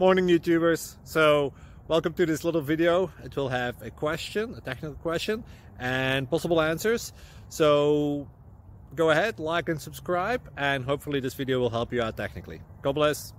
Morning YouTubers. So welcome to this little video. It will have a question, a technical question, and possible answers. So go ahead, like and subscribe, and hopefully this video will help you out technically. God bless.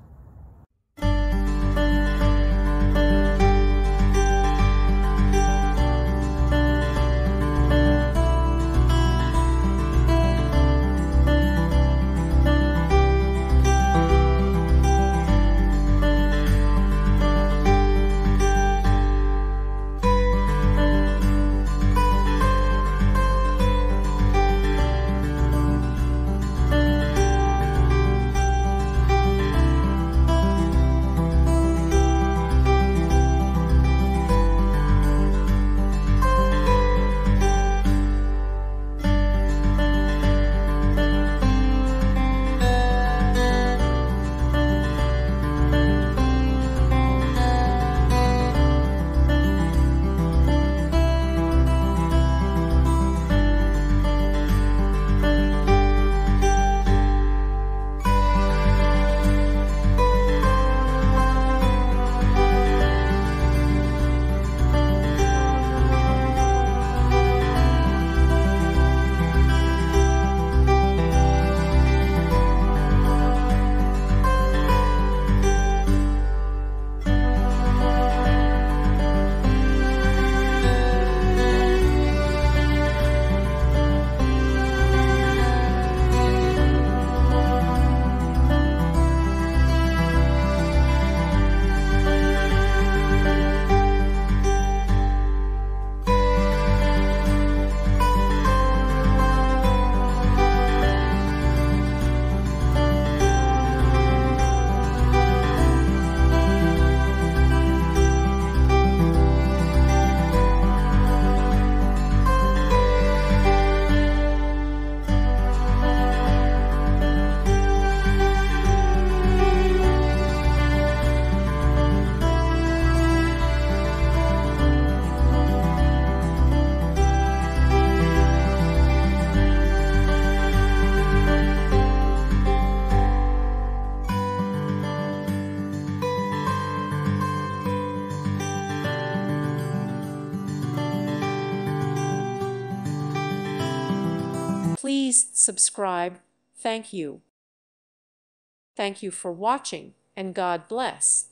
Please subscribe. Thank you. Thank you for watching, and God bless.